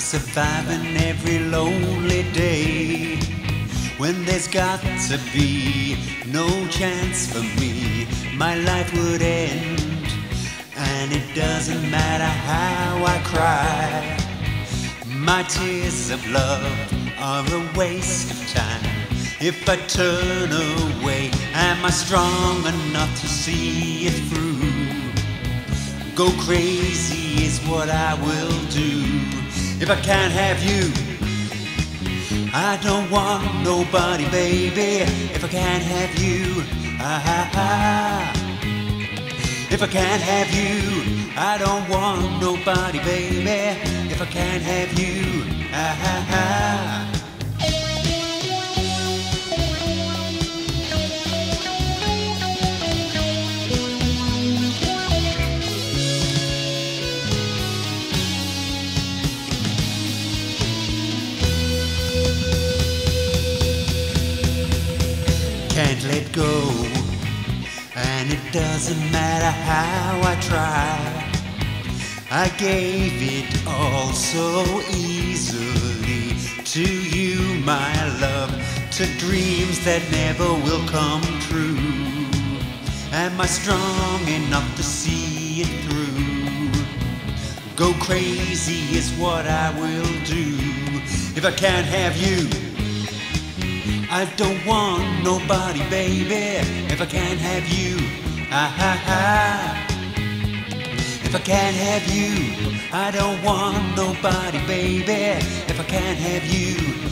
surviving every lonely day when there's got to be no chance for me. My life would end, and it doesn't matter how I cry. My tears of love are a waste of time. If I turn away, am I strong enough to see it through? Go crazy is what I will do. If I can't have you, I don't want nobody, baby. If I can't have you, if I can't have you, I don't want nobody, baby. If I can't have you, can't let go, and it doesn't matter how I try. I gave it all so easily to you, my love, to dreams that never will come true. Am I strong enough to see it through? Go crazy is what I will do. If I can't have you, I don't want nobody, baby. If I can't have you, if I can't have you, I don't want nobody, baby. If I can't have you,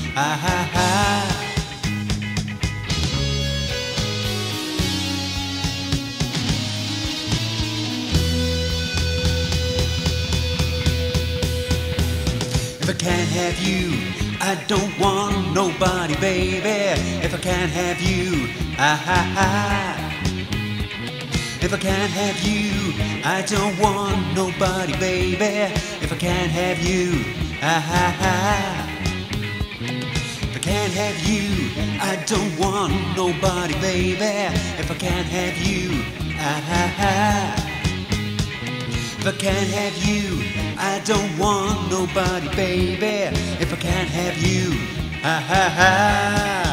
if I can't have you, I don't want nobody, baby. If I can't have you, if I can't have you, I don't want nobody, baby. If I can't have you, if I can't have you, I don't want nobody, baby. If I can't have you, if I can't have you, I don't want nobody, baby. If I can't have you,